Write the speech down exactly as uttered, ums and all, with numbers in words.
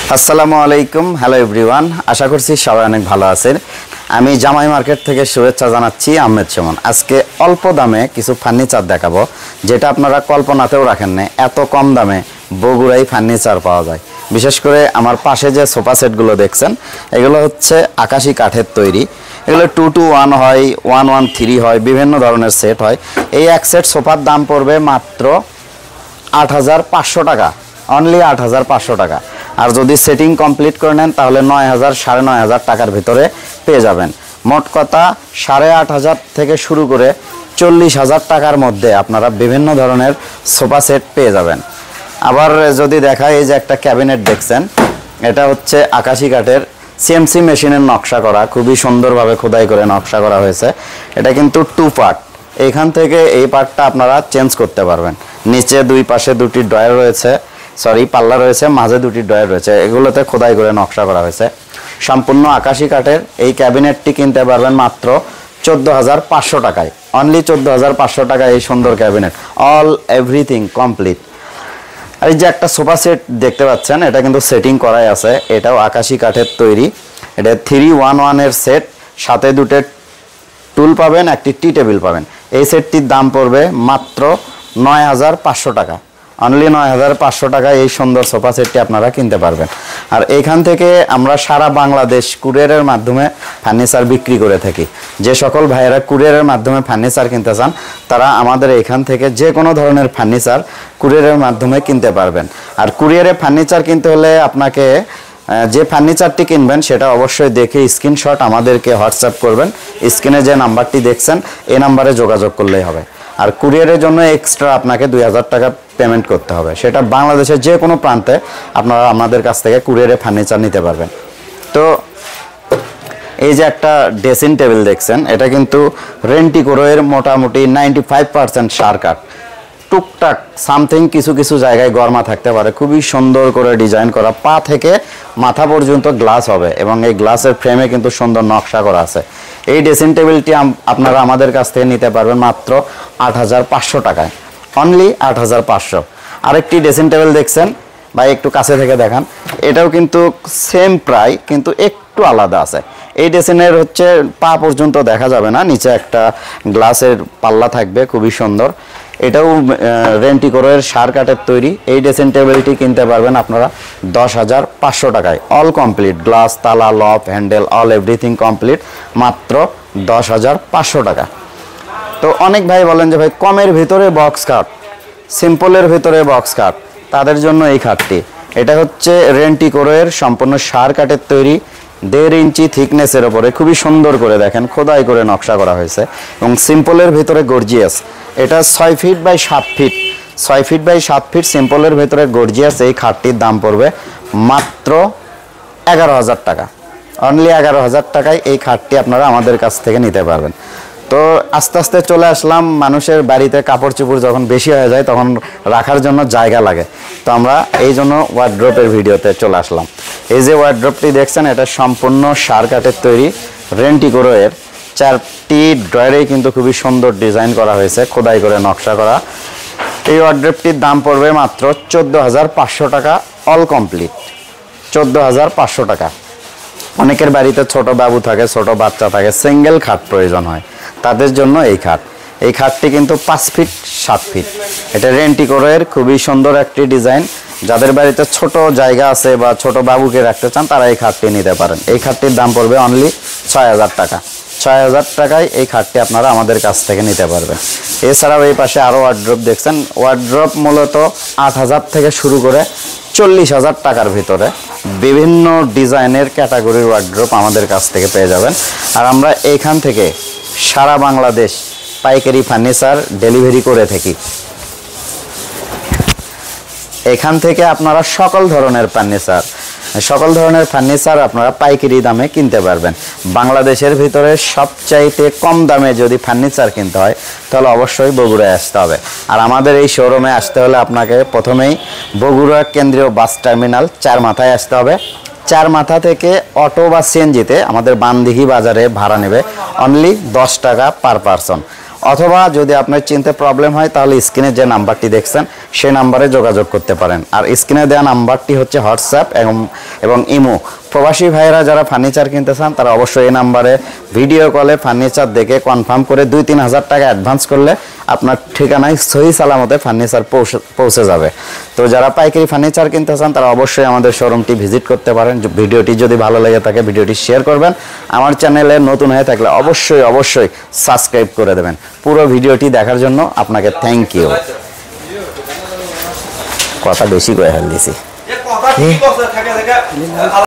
আসসালামু আলাইকুম। Hello everyone, আশা করছি সবাই অনেক ভালো আছেন। আমি জামাই মার্কেট থেকে শুভেচ্ছা জানাচ্ছি, আহমেদ সুমন। আজকে অল্প দামে কিছু ফার্নিচার দেখাবো যেটা আপনারা কল্পনাতেও রাখেন না, এত কম দামে বগুড়ায় ফার্নিচার পাওয়া যায়। বিশেষ করে আমার পাশে যে সোফা সেটগুলো দেখছেন, এগুলো হচ্ছে আকাশি কাঠের তৈরি। এগুলো টু টু ওয়ান হয়, ওয়ান ওয়ান থ্রি হয়, বিভিন্ন ধরনের সেট হয়। এই এক সেট সোফার দাম পড়বে মাত্র আট হাজার পাঁচশো টাকা, অনলি আট হাজার পাঁচশো টাকা। আর যদি সেটিং কমপ্লিট করে নেন তাহলে নয় হাজার সাড়ে নয় হাজার টাকার ভিতরে পেয়ে যাবেন। মোট কথা সাড়ে আট হাজার থেকে শুরু করে চল্লিশ হাজার টাকার মধ্যে আপনারা বিভিন্ন ধরনের সোফা সেট পেয়ে যাবেন। আবার যদি দেখায়, এই যে একটা ক্যাবিনেট দেখছেন, এটা হচ্ছে আকাশি কাঠের সিএমসি মেশিনের নকশা করা, খুবই সুন্দরভাবে খোদাই করে নকশা করা হয়েছে। এটা কিন্তু টু পার্ট, এইখান থেকে এই পার্টটা আপনারা চেঞ্জ করতে পারবেন। নিচে দুই পাশে দুটি ড্রয়ার রয়েছে, সরি পাল্লা রয়েছে, মাঝে দুটি ড্রয়ার রয়েছে, এগুলোতে খোদাই করে নকশা করা হয়েছে। সম্পূর্ণ আকাশি কাঠের এই ক্যাবিনেটটি কিনতে পারবেন মাত্র চোদ্দ হাজার পাঁচশো টাকায়, অনলি চোদ্দ হাজার পাঁচশো টাকায় এই সুন্দর ক্যাবিনেট, অল এভরিথিং কমপ্লিট। আর এই যে একটা সোফা সেট দেখতে পাচ্ছেন, এটা কিন্তু সেটিং করাই আছে, এটাও আকাশি কাঠের তৈরি। এটা থ্রি ওয়ান ওয়ানের সেট, সাথে দুটো টুল পাবেন, একটি টি টেবিল পাবেন। এই সেটটির দাম পড়বে মাত্র নয় হাজার পাঁচশো টাকা, অনলি নয় হাজার পাঁচশো টাকায় এই সুন্দর সোফা সেটটি আপনারা কিনতে পারবেন। আর এখান থেকে আমরা সারা বাংলাদেশ কুরিয়ারের মাধ্যমে ফার্নিচার বিক্রি করে থাকি। যে সকল ভাইয়েরা কুরিয়ারের মাধ্যমে ফার্নিচার কিনতে চান, তারা আমাদের এখান থেকে যে কোনো ধরনের ফার্নিচার কুরিয়ারের মাধ্যমে কিনতে পারবেন। আর কুরিয়ারে ফার্নিচার কিনতে হলে আপনাকে যে ফার্নিচারটি কিনবেন সেটা অবশ্যই দেখে স্ক্রিনশট আমাদেরকে হোয়াটসঅ্যাপ করবেন। স্ক্রিনে যে নাম্বারটি দেখছেন, এই নাম্বারে যোগাযোগ করলেই হবে। আর কুরিয়ারের জন্য এক্সট্রা আপনাকে দুই হাজার টাকা পেমেন্ট করতে হবে। সেটা বাংলাদেশের যে কোনো প্রান্তে আপনারা আমাদের কাছ থেকে কুরিয়ারে ফার্নিচার নিতে পারবেন। তো এই যে একটা ড্রেসিং টেবিল দেখছেন, এটা কিন্তু রেন্টিকোরের মোটামুটি নাইনটি ফাইভ পার্সেন্ট সার কাঠ। টুকটাক সামথিং কিছু কিছু জায়গায় গরমা থাকতে পারে, খুবই সুন্দর করে ডিজাইন করা, পা থেকে মাথা পর্যন্ত গ্লাস হবে এবং এই গ্লাসের ফ্রেমে কিন্তু সুন্দর নকশা করা আছে। এই ড্রেসিং টেবিলটি আপনারা আমাদের কাছ থেকে নিতে পারবেন মাত্র আট হাজার পাঁচশো টাকায়, অনলি আট হাজার পাঁচশো। আরেকটি ড্রেসিং টেবিল দেখছেন ভাই, একটু কাছে থেকে দেখান, এটাও কিন্তু সেম প্রায়, কিন্তু একটু আলাদা আছে। এই ড্রেসিংয়ের হচ্ছে পা পর্যন্ত দেখা যাবে না, নিচে একটা গ্লাসের পাল্লা থাকবে, খুবই সুন্দর। এটাও রেন্টিকোরের সার কাঠের তৈরি। এই ড্রেসিং টেবিলটি কিনতে পারবেন আপনারা দশ হাজার পাঁচশো টাকায়, অল কমপ্লিট, গ্লাস, তালা, lock, handle, all everything complete, মাত্র দশ হাজার পাঁচশো টাকা। তো অনেক ভাই বলেন যে ভাই কমের ভিতরে বক্স কাঠ, সিম্পলের ভিতরে বক্স কাঠ, তাদের জন্য এই খাটটি। এটা হচ্ছে রেন্টিকোরের সম্পূর্ণ সার কাঠের তৈরি, দেড় ইঞ্চি থিকনেসের ওপরে খুবই সুন্দর করে দেখেন খোদাই করে নকশা করা হয়েছে এবং সিম্পলের ভিতরে গর্জিয়াস। এটা ছয় ফিট বাই সাত ফিট, ছয় ফিট বাই সাত ফিট সিম্পলের ভিতরে গর্জিয়াস এই খাটটির দাম পড়বে মাত্র এগারো হাজার টাকা, অনলি এগারো হাজার টাকায় এই খাটটি আপনারা আমাদের কাছ থেকে নিতে পারবেন। তো আস্তে আস্তে চলে আসলাম, মানুষের বাড়িতে কাপড় চোপড় যখন বেশি হয়ে যায় তখন রাখার জন্য জায়গা লাগে, তো আমরা এই জন্য ওয়ার্ড্রপের ভিডিওতে চলে আসলাম। এই যে ওয়ার্ড্রপটি দেখছেন, এটা সম্পূর্ণ সার কাঠের তৈরি, রেন্টিকোরের, চারটি ড্রয়ারেই কিন্তু খুবই সুন্দর ডিজাইন করা হয়েছে, খোদাই করে নকশা করা। এই ওয়ার্ড্রপটির দাম পড়বে মাত্র চোদ্দ হাজার পাঁচশো টাকা, অল কমপ্লিট, চোদ্দ হাজার পাঁচশো টাকা। অনেকের বাড়িতে ছোট বাবু থাকে, ছোট বাচ্চা থাকে, সিঙ্গেল খাট প্রয়োজন হয়, তাদের জন্য এই খাট। এই খাটটি কিন্তু পাঁচ ফিট সাত ফিট, এটা রেন্টিকোরের খুবই সুন্দর একটি ডিজাইন। যাদের বাড়িতে ছোট জায়গা আছে বা ছোট বাবুকে রাখতে চান, তারা এই খাটটি নিতে পারেন। এই খাটটির দাম পড়বে অনলি ছয় হাজার টাকা, ছয় হাজার টাকায় এই খাটটি আপনারা আমাদের কাছ থেকে নিতে পারবেন। এছাড়াও এই পাশে আরও ওয়ার্ড্রপ দেখছেন, ওয়ার্ড্রপ মূলত আট হাজার থেকে শুরু করে চল্লিশ হাজার টাকার ভিতরে বিভিন্ন ডিজাইনের ক্যাটাগরির ওয়ার্ড্রপ আমাদের কাছ থেকে পেয়ে যাবেন। আর আমরা এইখান থেকে সারা বাংলাদেশ পাইকারি ফার্নিচার ডেলিভারি করে থাকি। এখান থেকে আপনারা সকল ধরনের ফার্নিচার সকল ধরনের ফার্নিচার আপনারা পাইকারি দামে কিনতে পারবেন। বাংলাদেশের ভিতরে সবচাইতে কম দামে যদি ফার্নিচার কিনতে হয় তাহলে অবশ্যই বগুড়ায় আসতে হবে। আর আমাদের এই শোরুমে আসতে হলে আপনাকে প্রথমেই বগুড়া কেন্দ্রীয় বাস টার্মিনাল চার মাথায় আসতে হবে। চার মাথা থেকে অটো বা সিএনজিতে আমাদের বানদিঘি বাজারে ভাড়া নেবে অনলি দশ টাকা পার পারসন। অথবা যদি আপনার চিনতে প্রবলেম হয় তাহলে স্ক্রিনে যে নাম্বারটি দেখছেন সেই নাম্বারে যোগাযোগ করতে পারেন। আর স্ক্রিনে দেওয়া নাম্বারটি হচ্ছে হোয়াটসঅ্যাপ এবং এবং ইমো। প্রবাসী ভাইয়েরা যারা ফার্নিচার কিনতে চান তারা অবশ্যই এই নাম্বারে ভিডিও কলে ফার্নিচার দেখে কনফার্ম করে দুই তিন হাজার টাকা অ্যাডভান্স করলে আপনার ঠিকানায় সহি সালামতে ফার্নিচার পৌঁছে পৌঁছে যাবে। তো যারা পাইকারি ফার্নিচার কিনতে চান তারা অবশ্যই আমাদের শোরুমটি ভিজিট করতে পারেন। ভিডিওটি যদি ভালো লেগে থাকে ভিডিওটি শেয়ার করবেন। আমার চ্যানেলে নতুন হয়ে থাকলে অবশ্যই অবশ্যই সাবস্ক্রাইব করে দেবেন। পুরো ভিডিওটি দেখার জন্য আপনাকে থ্যাংক ইউ। কথা বেশি করে ফেল দিছি।